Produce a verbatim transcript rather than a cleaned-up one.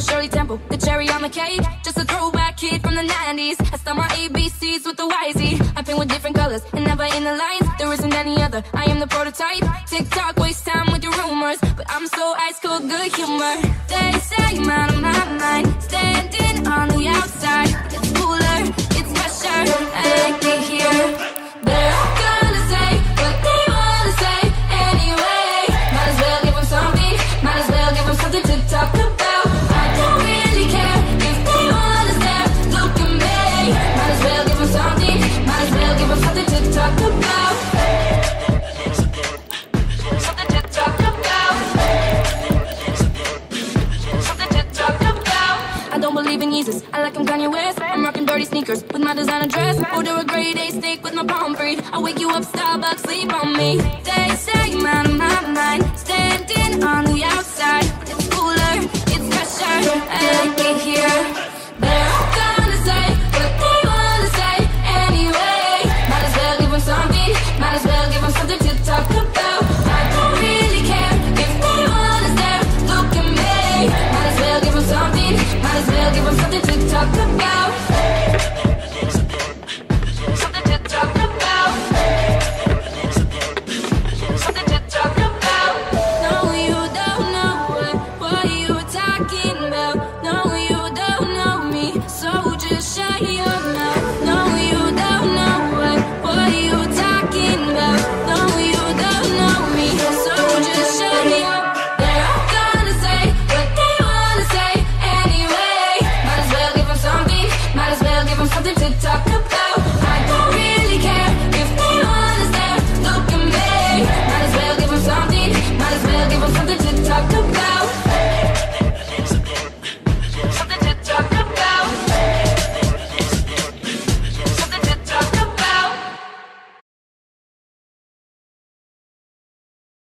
Shirley Temple, the cherry on the cake. Just a throwback kid from the nineties. I start my A B Cs with the Y Z. I paint with different colors and never in the lines. There isn't any other, I am the prototype. TikTok, waste time with your rumors, but I'm so ice cold, good humor. They say I'm out of my mind, standing on the outside. It's cooler, it's fresher, I like it here. They're gonna say what they wanna say anyway. Might as well give them something, might as well give them something to talk about. I don't really care if they wanna stare, look at me. Might as well give them something, might as well give them something to talk about. Something to talk about. Something to talk about. I don't believe in Jesus, I like him Kanye West. I'm rocking dirty sneakers with my designer dress. Order a grade A steak with my palm free. I wake you up, Starbucks, sleep on me. They say I'm out of my mind, standing on the outside. It's cooler, it's fresher, I like it here.